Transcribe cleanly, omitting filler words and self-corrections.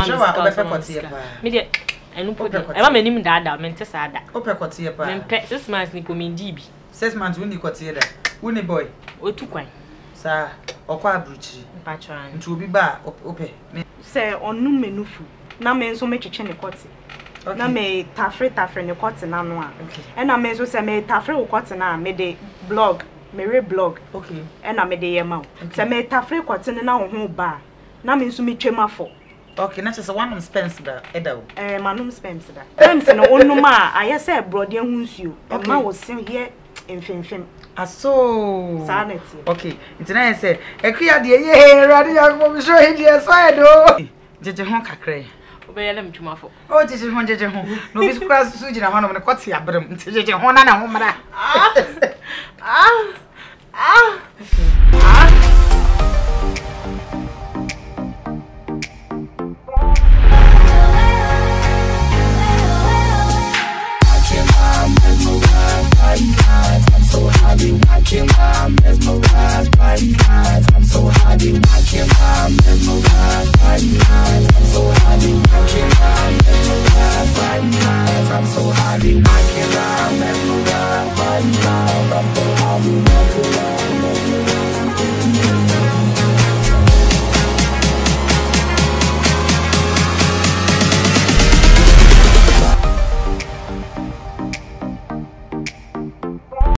media enu podi e ma manim daada mente saada opekote pa mempe 6 months ni komindi bi 6 months woni kote da woni boy otu kwan sa okwa abruchi mpatran nti obi ba ope se onu menufu na me nso metwetwe ne kote na me tafre ne kote na no a e na me nso se me tafre wo kote na me de blog me blog e na me de yema se me tafre kote na ho ba na me nso metwemafo na chese one spends da edawo manum spends da spends no onum a aye se brode hu nsuo e ma wo se here emfemfem aso sanity nti na say ekuya de ye rade ya ko bi so he de so edo jeje ho kakre obeyele mtwumafo jeje ho no bi skura su gina ho no ne kwati abrem nti jeje ho na na ho mara